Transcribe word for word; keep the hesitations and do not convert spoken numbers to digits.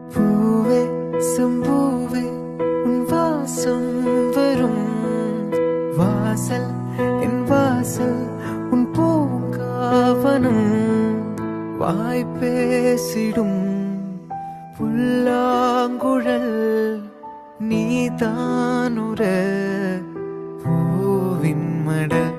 பூவே செம்பூவே உன் வாசம் வரும் வாசல் என் வாசல் உன் பூங்காவனம் வாய் பேசிடும் புல்லாங்குழல் நீதானுர பூவின் மடல்